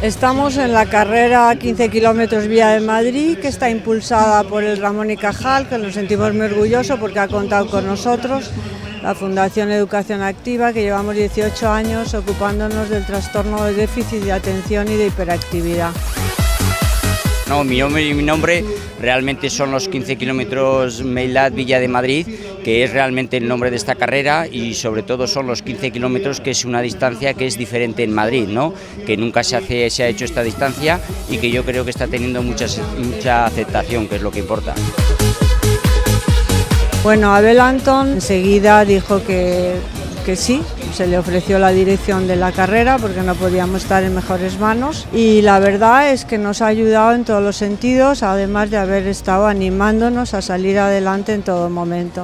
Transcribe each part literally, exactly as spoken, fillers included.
Estamos en la carrera quince kilómetros Vía de Madrid, que está impulsada por el Ramón y Cajal, que nos sentimos muy orgullosos porque ha contado con nosotros, la Fundación Educación Activa, que llevamos dieciocho años ocupándonos del trastorno de déficit de atención y de hiperactividad. No, mi nombre, mi nombre realmente son los quince kilómetros Meilat Villa de Madrid, que es realmente el nombre de esta carrera, y sobre todo son los quince kilómetros, que es una distancia que es diferente en Madrid, ¿no? Que nunca se, hace, se ha hecho esta distancia y que yo creo que está teniendo mucha, mucha aceptación, que es lo que importa. Bueno, Abel Antón enseguida dijo que, que sí, se le ofreció la dirección de la carrera porque no podíamos estar en mejores manos, y la verdad es que nos ha ayudado en todos los sentidos, además de haber estado animándonos a salir adelante en todo momento.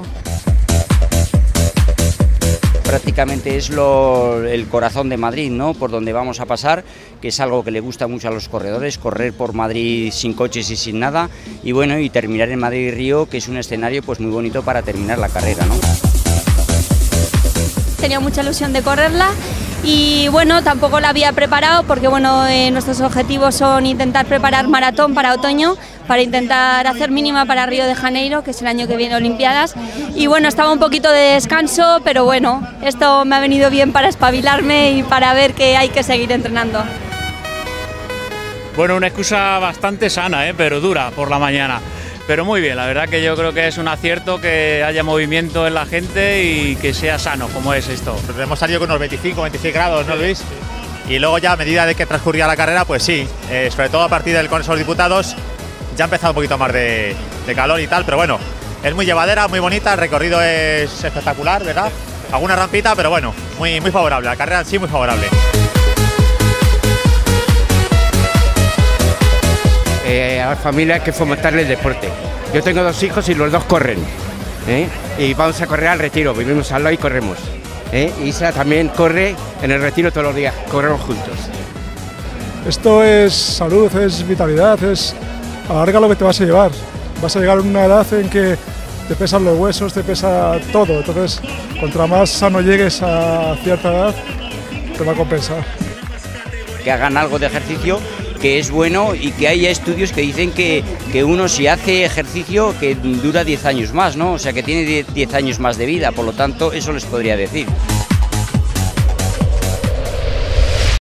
Prácticamente es lo, el corazón de Madrid, ¿no? Por donde vamos a pasar, que es algo que le gusta mucho a los corredores, correr por Madrid sin coches y sin nada, y bueno, y terminar en Madrid-Río, que es un escenario pues muy bonito para terminar la carrera, ¿no? Tenía mucha ilusión de correrla y bueno, tampoco la había preparado porque bueno, eh, nuestros objetivos son intentar preparar maratón para otoño, para intentar hacer mínima para Río de Janeiro, que es el año que viene Olimpiadas, y bueno, estaba un poquito de descanso, pero bueno, esto me ha venido bien para espabilarme y para ver que hay que seguir entrenando. Bueno, una excusa bastante sana, ¿eh? Pero dura por la mañana. Pero muy bien, la verdad que yo creo que es un acierto que haya movimiento en la gente y que sea sano, como es esto. Hemos salido con unos veinticinco, veintiséis grados, ¿no, Luis? Y luego ya a medida de que transcurría la carrera, pues sí, eh, sobre todo a partir del Congreso de los Diputados, ya ha empezado un poquito más de, de calor y tal, pero bueno, es muy llevadera, muy bonita, el recorrido es espectacular, ¿verdad? Alguna rampita, pero bueno, muy, muy favorable, la carrera en sí muy favorable. Eh, a la familia hay que fomentarle el deporte. Yo tengo dos hijos y los dos corren, ¿eh? Y vamos a correr al Retiro, vivimos al lado y corremos, ¿eh? Isa también corre en el Retiro todos los días, corremos juntos. Esto es salud, es vitalidad, es a la larga lo que te vas a llevar. Vas a llegar a una edad en que te pesan los huesos, te pesa todo, entonces contra más sano llegues a cierta edad, te va a compensar. Que hagan algo de ejercicio, que es bueno, y que haya estudios que dicen que, que uno si hace ejercicio que dura diez años más, ¿no? O sea que tiene diez años más de vida, por lo tanto eso les podría decir.